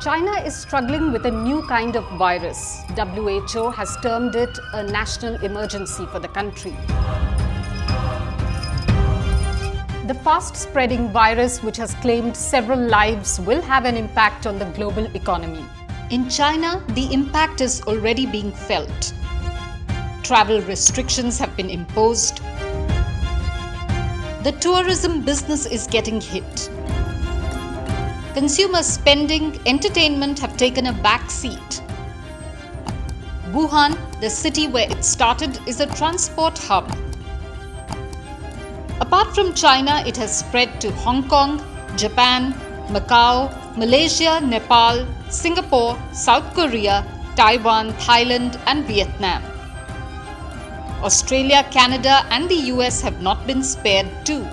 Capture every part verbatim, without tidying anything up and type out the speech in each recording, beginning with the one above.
China is struggling with a new kind of virus. W H O has termed it a national emergency for the country. The fast-spreading virus, which has claimed several lives, will have an impact on the global economy. In China, the impact is already being felt. Travel restrictions have been imposed. The tourism business is getting hit. Consumer spending, entertainment have taken a back seat. Wuhan, the city where it started, is a transport hub. Apart from China, it has spread to Hong Kong, Japan, Macau, Malaysia, Nepal, Singapore, South Korea, Taiwan, Thailand and Vietnam. Australia, Canada and the U S have not been spared too.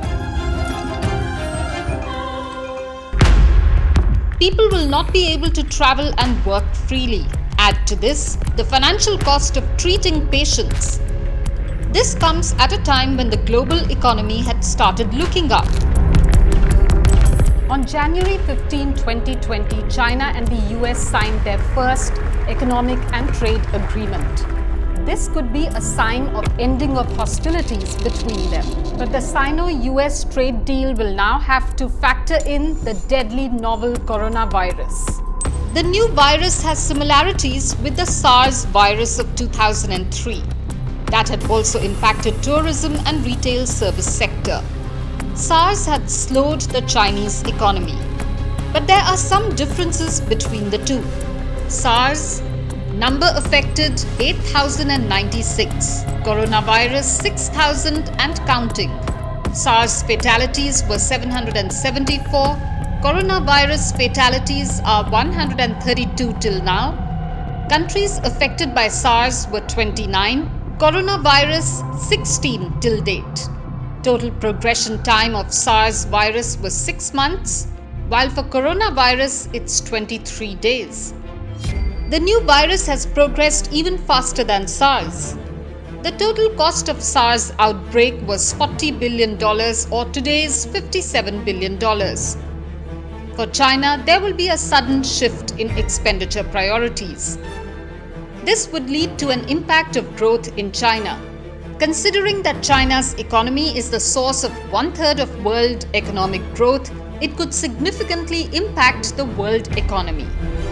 People will not be able to travel and work freely. Add to this the financial cost of treating patients. This comes at a time when the global economy had started looking up. On January fifteenth, twenty twenty, China and the U S signed their first economic and trade agreement. This could be a sign of ending of hostilities between them. But the Sino-U S trade deal will now have to factor in the deadly novel coronavirus. The new virus has similarities with the SARS virus of two thousand three. That had also impacted tourism and retail service sector. SARS had slowed the Chinese economy. But there are some differences between the two. SARS, number affected eight thousand ninety-six, coronavirus six thousand and counting. SARS fatalities were seven hundred seventy-four, coronavirus fatalities are one hundred thirty-two till now. Countries affected by SARS were twenty-nine, coronavirus sixteen till date. Total progression time of SARS virus was six months, while for coronavirus it's twenty-three days. The new virus has progressed even faster than SARS. The total cost of SARS outbreak was forty billion dollars or today's fifty-seven billion dollars. For China, there will be a sudden shift in expenditure priorities. This would lead to an impact of growth in China. Considering that China's economy is the source of one-third of world economic growth, it could significantly impact the world economy.